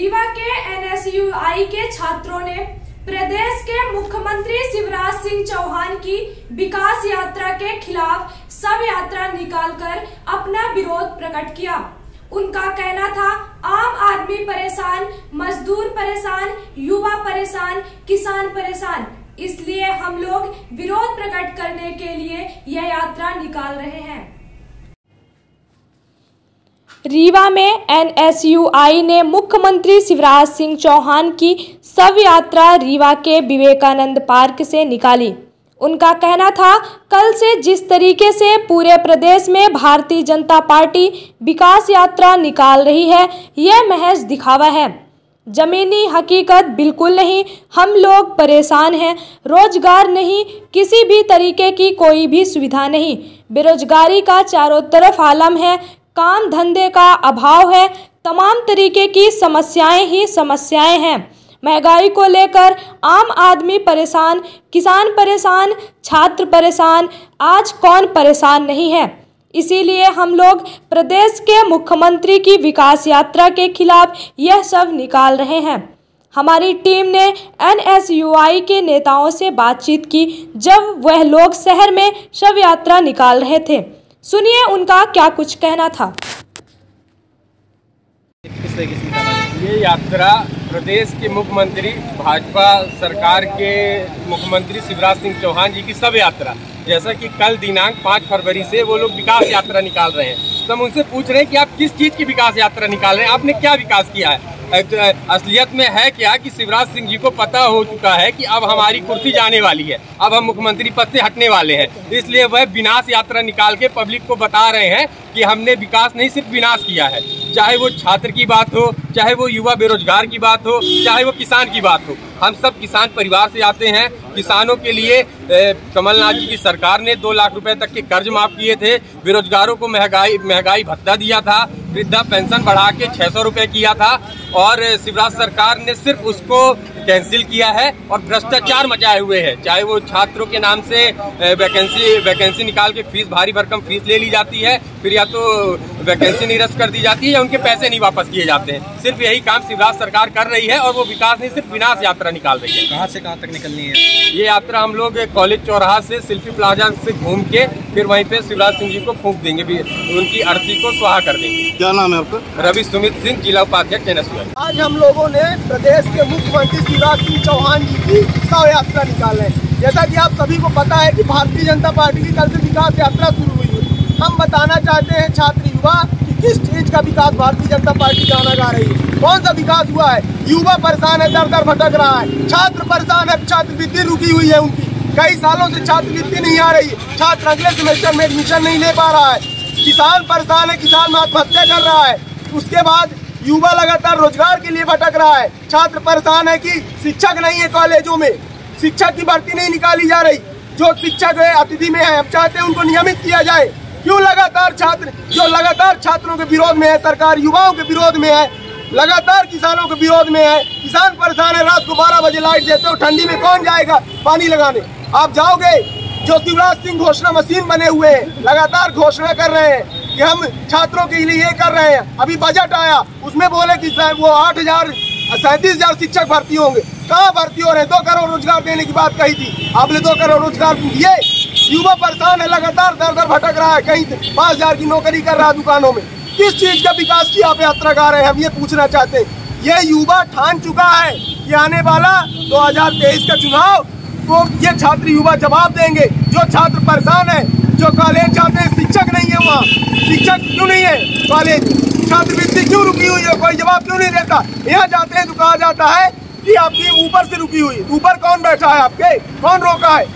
रीवा के NSUI के छात्रों ने प्रदेश के मुख्यमंत्री शिवराज सिंह चौहान की विकास यात्रा के खिलाफ शव यात्रा निकालकर अपना विरोध प्रकट किया। उनका कहना था, आम आदमी परेशान, मजदूर परेशान, युवा परेशान, किसान परेशान, इसलिए हम लोग विरोध प्रकट करने के लिए यह यात्रा निकाल रहे हैं। रीवा में NSUI ने मुख्यमंत्री शिवराज सिंह चौहान की शव यात्रा रीवा के विवेकानंद पार्क से निकाली। उनका कहना था, कल से जिस तरीके से पूरे प्रदेश में भारतीय जनता पार्टी विकास यात्रा निकाल रही है, यह महज दिखावा है, जमीनी हकीकत बिल्कुल नहीं। हम लोग परेशान हैं, रोजगार नहीं, किसी भी तरीके की कोई भी सुविधा नहीं, बेरोजगारी का चारों तरफ आलम है, काम धंधे का अभाव है, तमाम तरीके की समस्याएं ही समस्याएं हैं। महंगाई को लेकर आम आदमी परेशान, किसान परेशान, छात्र परेशान, आज कौन परेशान नहीं है। इसीलिए हम लोग प्रदेश के मुख्यमंत्री की विकास यात्रा के खिलाफ यह सब निकाल रहे हैं। हमारी टीम ने NSUI के नेताओं से बातचीत की जब वह लोग शहर में शव यात्रा निकाल रहे थे। सुनिए उनका क्या कुछ कहना था। ये यात्रा प्रदेश के मुख्यमंत्री, भाजपा सरकार के मुख्यमंत्री शिवराज सिंह चौहान जी की शव यात्रा, जैसा कि कल दिनांक 5 फरवरी से वो लोग विकास यात्रा निकाल रहे हैं। तो हम उनसे पूछ रहे हैं कि आप किस चीज़ की विकास यात्रा निकाल रहे हैं, आपने क्या विकास किया है। असलियत में है क्या कि शिवराज सिंह जी को पता हो चुका है कि अब हमारी कुर्सी जाने वाली है, अब हम मुख्यमंत्री पद से हटने वाले हैं, इसलिए वह विनाश यात्रा निकाल के पब्लिक को बता रहे हैं कि हमने विकास नहीं सिर्फ विनाश किया है। चाहे वो छात्र की बात हो, चाहे वो युवा बेरोजगार की बात हो, चाहे वो किसान की बात हो, हम सब किसान परिवार से आते हैं। किसानों के लिए कमलनाथ जी की सरकार ने 2 लाख रुपए तक के कर्ज माफ किए थे, बेरोजगारों को महंगाई भत्ता दिया था, वृद्धा पेंशन बढ़ा के 600 रुपए किया था, और शिवराज सरकार ने सिर्फ उसको कैंसिल किया है और भ्रष्टाचार मचाए हुए है। चाहे वो छात्रों के नाम से वैकेंसी निकाल के फीस भारी भरकम फीस ले ली जाती है, फिर या तो वैकेंसी निरस्त कर दी जाती है या उनके पैसे नहीं वापस किए जाते हैं। सिर्फ यही काम शिवराज सरकार कर रही है और वो विकास नहीं सिर्फ विनाश यात्रा निकाल रही है। कहाँ से कहाँ तक निकलनी है ये यात्रा? हम लोग कॉलेज चौराहा से शिल्पी प्लाजा से घूम के फिर वहीं पे शिवराज सिंह जी को फूंक देंगे, उनकी अर्थी को स्वाहा कर देंगे। क्या नाम है आपका? रवि सुमित सिंह, जिला उपाध्यक्ष NSUI। आज हम लोगों ने प्रदेश के मुख्यमंत्री शिवराज सिंह चौहान जी की शव यात्रा निकाले हैं। जैसा कि आप सभी को पता है कि भारतीय जनता पार्टी की कल से विकास यात्रा शुरू हुई है। हम बताना चाहते हैं छात्र युवा कि किस चीज का विकास भारतीय जनता पार्टी जाना जा रही है, कौन सा विकास हुआ है। युवा परेशान है, दर दर भटक रहा है, छात्र परेशान है, छात्रवृत्ति रुकी हुई है उनकी, कई सालों से छात्रवृत्ति नहीं आ रही, छात्र अगले सेमेस्टर में एडमिशन नहीं ले पा रहा है, किसान परेशान है, किसान आत्महत्या कर रहा है। उसके बाद युवा लगातार रोजगार के लिए भटक रहा है, छात्र परेशान है कि शिक्षक नहीं है, कॉलेजों में शिक्षक की भर्ती नहीं निकाली जा रही, जो शिक्षक है अतिथि में है, हम चाहते हैं उनको नियमित किया जाए। क्यों लगातार छात्रों के विरोध में है, सरकार युवाओं के विरोध में है, लगातार किसानों के विरोध में है। किसान परेशान है, रात को 12 बजे लाइट देते हो, ठंडी में कौन जाएगा पानी लगाने? आप जाओगे? जो शिवराज सिंह घोषणा मशीन बने हुए हैं, लगातार घोषणा कर रहे हैं कि हम छात्रों के लिए ये कर रहे हैं। अभी बजट आया, उसमें बोले कि वो 37,000 शिक्षक भर्ती होंगे, कहाँ भर्ती हो रहे हैं? 2 करोड़ रोजगार देने की बात कही थी, आपने 2 करोड़ रोजगार दिए। युवा परेशान है, लगातार दर दर भटक रहा है, कहीं 5,000 की नौकरी कर रहा है दुकानों में। किस चीज का विकास की आप यात्रा कर रहे हैं, हम ये पूछना चाहते हैं। ये युवा ठान चुका है कि आने वाला 2023 का चुनाव को ये छात्र युवा जवाब देंगे। जो छात्र परेशान है, जो कॉलेज जाते हैं, शिक्षक नहीं है, वहाँ शिक्षक क्यों नहीं है कॉलेज, छात्रवृत्ति क्यों रुकी हुई है, कोई जवाब क्यों नहीं देता। यहाँ जाते हैं तो कहा जाता है कि आपकी ऊपर से रुकी हुई, ऊपर कौन बैठा है, आपके कौन रोका है?